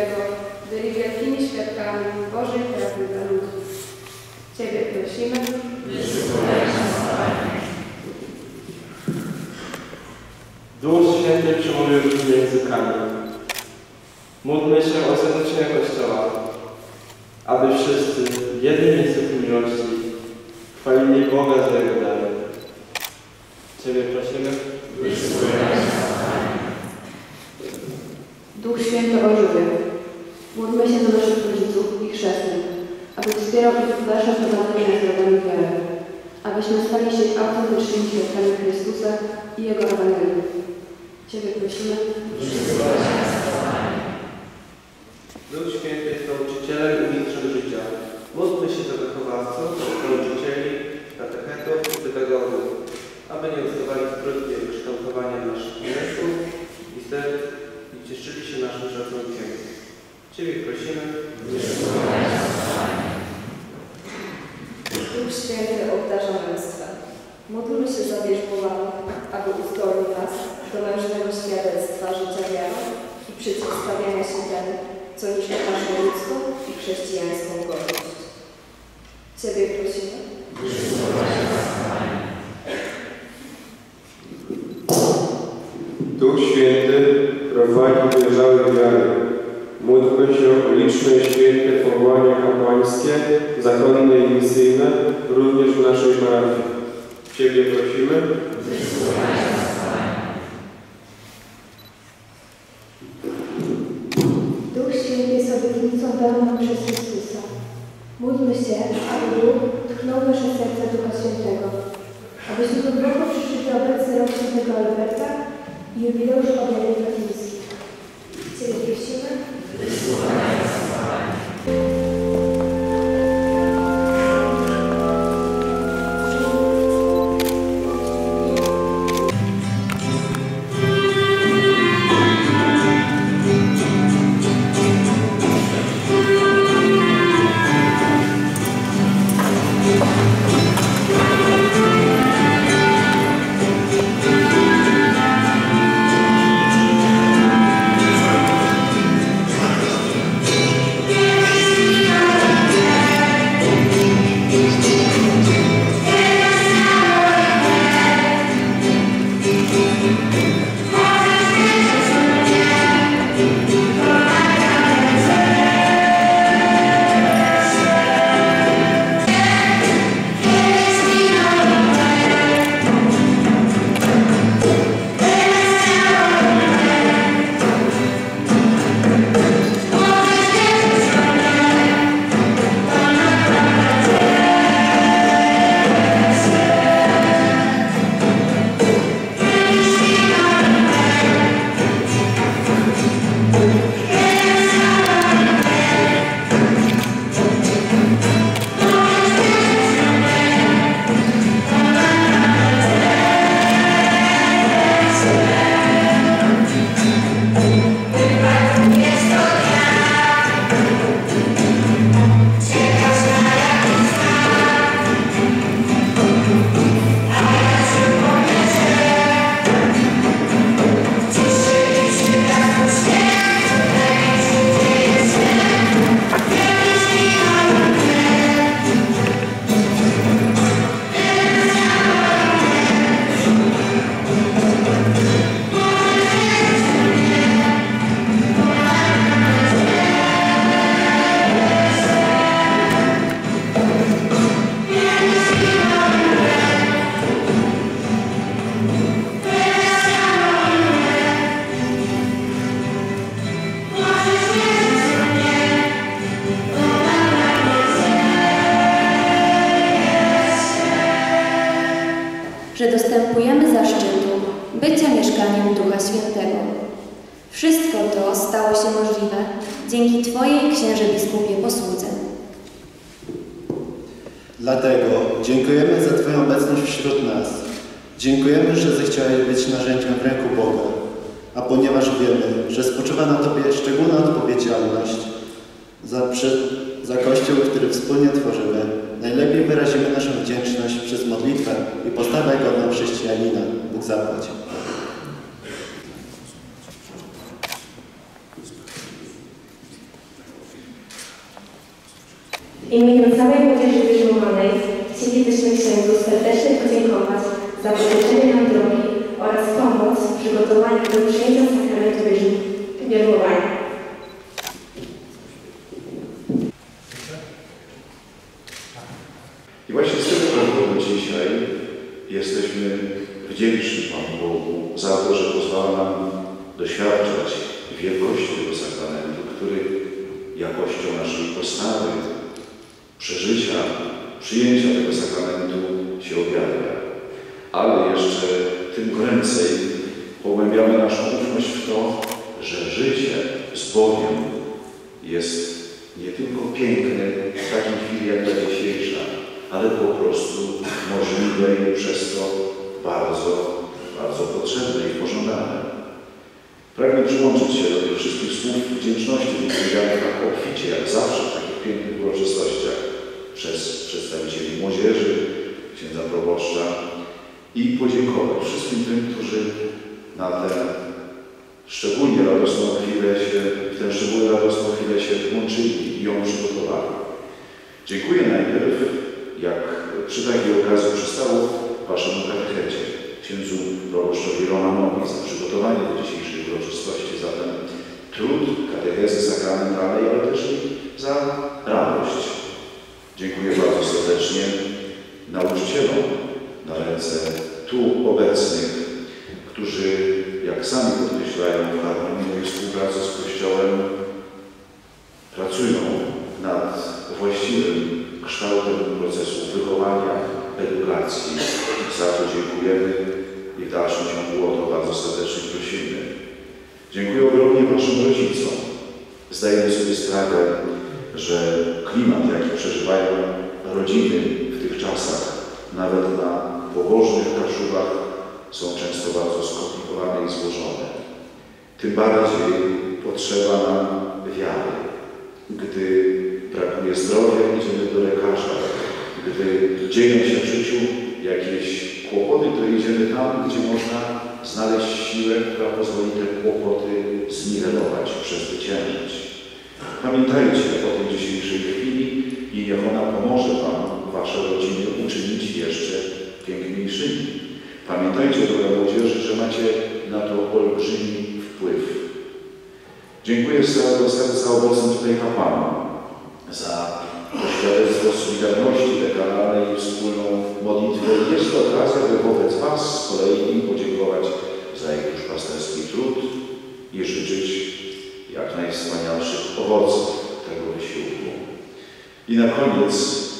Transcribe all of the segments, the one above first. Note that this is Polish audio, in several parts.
Świętego byli wielkimi świadkami Bożej prawdy dla ludzi. Ciebie prosimy. Duch Święty przemówił różnymi językami. Módlmy się o zjednoczenie Kościoła, aby wszyscy w jednym języku miłości chwalili Boga za Jego dary. Ciebie prosimy. Duch Święty ożywia. Módlmy się za naszych rodziców i chrzestnych, aby wspierał ich w dalszym prowadzeniu drogami wiary, abyśmy stali się autentycznymi świadkami Chrystusa i Jego Ewangelii. Ciebie prosimy. Duch Święty jest nauczycielem i mistrzem życia. Módlmy się za wychowawców, nauczycieli, katechetów i pedagogów, aby nie ustawali w trudnie kształtowania naszych umysłów i serc i cieszyli się naszym szacunkiem. Ciebie prosimy. Duch Święty obdarza męstwa. Módlmy się za wierzbowanych, aby uzdolnił nas do mężnego świadectwa życia wiarą i przeciwstawiania się temu, co niszczy naszą ludzką i chrześcijańską godność. Ciebie prosimy. Duch Święty prowadzi dojrzałych wiary. Módlmy się o liczne święte powołania kapłańskie, zakonne i misyjne, również w naszej parafii. Ciebie prosimy. Duch Święty jest obietnicą daną przez Chrystusa. Módlmy się, aby Duch tknął nasze serca Ducha Świętego, abyśmy głęboko przeżyli obecny rok Świętego Alberta i jubileusz objawień fatimskich. Ciebie prosimy. że dostępujemy zaszczytu bycia mieszkaniem Ducha Świętego. Wszystko to stało się możliwe dzięki Twojej, księże biskupie, posłudze. Dlatego dziękujemy za Twoją obecność wśród nas. Dziękujemy, że zechciałeś być narzędziem w ręku Boga, a ponieważ wiemy, że spoczywa na Tobie szczególna odpowiedzialność za Kościół, który wspólnie tworzymy, najlepiej wyrazimy naszą wdzięczność przez modlitwę i postawę godną chrześcijanina. Bóg zapłać. W imieniu całej młodzieży bierzmowanej chcielibyśmy księdzu serdecznie podziękować za wytyczenie nam drogi oraz pomoc w przygotowaniu do przyjęcia sakramentu bierzmowania. I właśnie z tego powodu dzisiaj jesteśmy wdzięczni Panu Bogu za to, że pozwala nam doświadczać wielkości tego sakramentu, który jakością naszej postawy, przeżycia, przyjęcia tego sakramentu się objawia. Ale jeszcze tym głębiej pogłębiamy naszą ufność w to, że życie z Bogiem jest nie tylko piękne w takiej chwili jak ta dzisiejsza, ale po prostu możliwe i przez to bardzo, bardzo potrzebne i pożądane. Pragnę przyłączyć się do tych wszystkich słów wdzięczności wypowiedzianych tak obficie, jak zawsze w takich pięknych uroczystościach przez przedstawicieli młodzieży, księdza proboszcza i podziękować wszystkim tym, którzy na tę szczególnie radosną chwilę w tę szczególnie radosną chwilę się włączyli i ją przygotowali. Dziękuję najpierw, jak przy takiej okazji przystało Waszemu katechecie, księdzu proboszczowi Romanowi za przygotowanie do dzisiejszej uroczystości, za ten trud katechezy sakramentalnej, ale też i za radość. Dziękuję bardzo serdecznie nauczycielom na ręce tu obecnych, którzy, jak sami podkreślają, w harmonijnej współpracy z Kościołem pracują nad właściwym kształtem procesu wychowania, edukacji. Za to dziękujemy i w dalszym ciągu o to bardzo serdecznie prosimy. Dziękuję ogromnie Waszym rodzicom. Zdajemy sobie sprawę, że klimat, jaki przeżywają rodziny w tych czasach, nawet na pobożnych Kaszubach, są często bardzo skomplikowane i złożone. Tym bardziej potrzeba nam wiary. Gdy brakuje zdrowia, idziemy do lekarza. Gdy dzieją się w życiu jakieś kłopoty, to idziemy tam, gdzie można znaleźć siłę, która pozwoli te kłopoty zniwelować, przezwyciężyć. Pamiętajcie o tej dzisiejszej chwili i niech ona pomoże Wam, Wasze rodziny, uczynić jeszcze piękniejszymi. Pamiętajcie, droga młodzieży, że macie na to olbrzymi wpływ. Dziękuję z całego serca obecnym tutaj kapłanom za to świadectwo solidarności dekanalnej i wspólną modlitwę. Jest to okazja, by wobec Was z kolei im podziękować za ich duszpasterski trud i życzyć jak najwspanialszych owoców tego wysiłku. I na koniec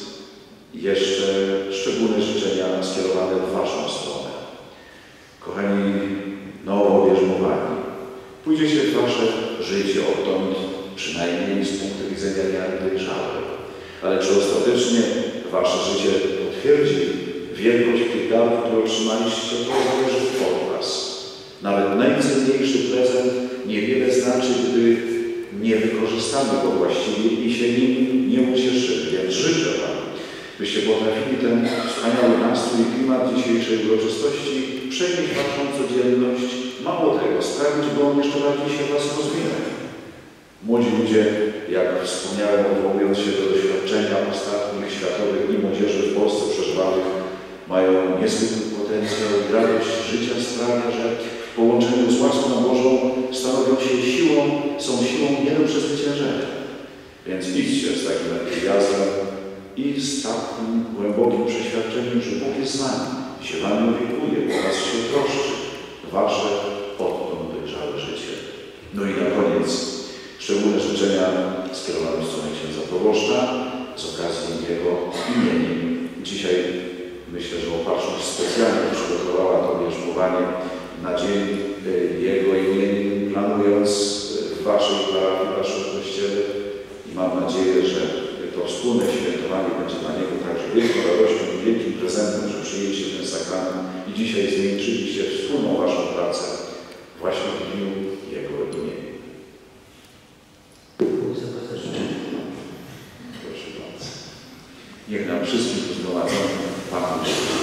jeszcze szczególne życzenia skierowane w Waszą stronę. Kochani nowo bierzmowani, pójdziecie w Wasze życie odtąd przynajmniej z punktu widzenia wiary dojrzałej. Ale czy ostatecznie Wasze życie potwierdzi wielkość tych darów, które otrzymaliście, to zależy od Was. Nawet najcenniejszy prezent niewiele znaczy, gdy nie wykorzystamy go właściwie i się nim nie ucieszymy. Więc życzę Wam, byście potrafili ten wspaniały nastrój i klimat dzisiejszej uroczystości przenieść w Waszą codzienność. Mało tego, sprawić, bo on jeszcze bardziej się Was rozwinął. Młodzi ludzie, jak wspomniałem, odwołując się do doświadczenia ostatnich światowych dni młodzieży w Polsce przeżywanych, mają niezwykły potencjał i radość życia sprawia, że w połączeniu z łaską Bożą stanowią się siłą, są siłą nie do przezwyciężenia. Więc idźcie z takim entuzjazmem i z takim głębokim przeświadczeniem, że Bóg jest z Wami, się Wami opiekuje, o Was się troszczy. Wasze odtąd dojrzałe życie. No i na koniec szczególne życzenia skierowane w stronę księdza proboszcza z okazji jego imienin. Dzisiaj myślę, że Opatrzność specjalnie przygotowała to bierzmowanie na dzień jego imienin, planując w Waszej parafii, w Waszym kościele i mam nadzieję, że to wspólne świętowanie będzie dla niego także wielką radością i wielkim prezentem, że przyjęcie ten sakrament i dzisiaj zwieńczyliście wspólną Waszą pracę właśnie w dniu jego imienia. Proszę bardzo. Niech nam wszystkim zgromadzonym Pan